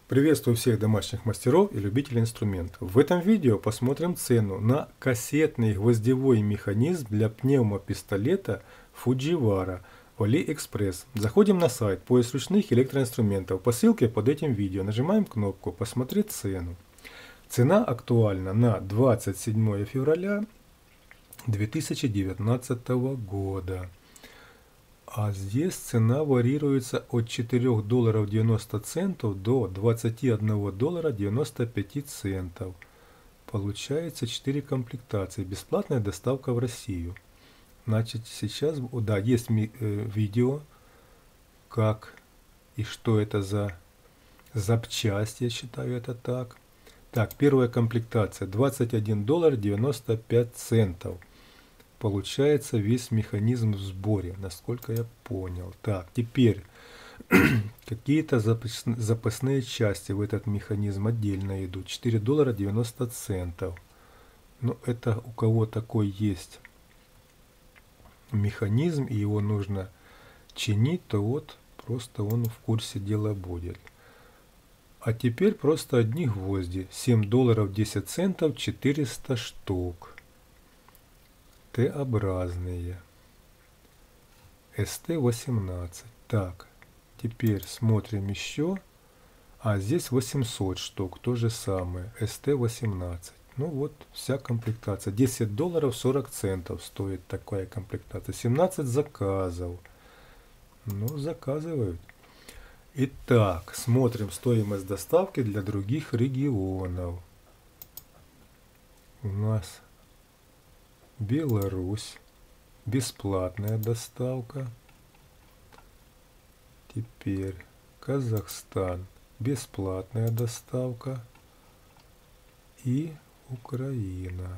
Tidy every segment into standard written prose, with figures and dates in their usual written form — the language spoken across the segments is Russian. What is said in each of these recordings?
Приветствую всех домашних мастеров и любителей инструментов. В этом видео посмотрим цену на кассетный гвоздевой механизм для пневмопистолета Fujiwara в AliExpress. Заходим на сайт «Поиск ручных электроинструментов». По ссылке под этим видео нажимаем кнопку «Посмотреть цену». Цена актуальна на 27 февраля 2019 года. А здесь цена варьируется от $4.90 до $21.95. Получается 4 комплектации. Бесплатная доставка в Россию. Значит, сейчас, да, есть видео, как и что это за запчасть, я считаю это так. Так, первая комплектация $21.95. Получается весь механизм в сборе, насколько я понял. Так, теперь какие-то запасные части в этот механизм отдельно идут. $4.90. Ну, это у кого такой есть механизм, и его нужно чинить, то вот просто он в курсе дела будет. А теперь просто одни гвозди. $7.10, 400 штук. Т-образные. СТ-18. Так, теперь смотрим еще. А здесь 800 штук, то же самое. СТ-18. Ну вот, вся комплектация. $10.40 стоит такая комплектация. 17 заказов. Ну, заказывают. Итак, смотрим стоимость доставки для других регионов. У нас Беларусь, бесплатная доставка. Теперь Казахстан, бесплатная доставка. И Украина.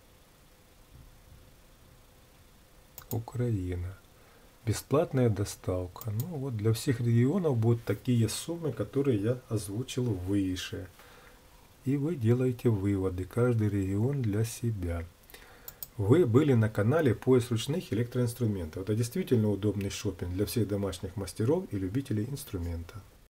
Бесплатная доставка. Ну вот для всех регионов будут такие суммы, которые я озвучил выше. И вы делаете выводы, каждый регион для себя. Вы были на канале «Поиск ручных электроинструментов». Это действительно удобный шопинг для всех домашних мастеров и любителей инструмента.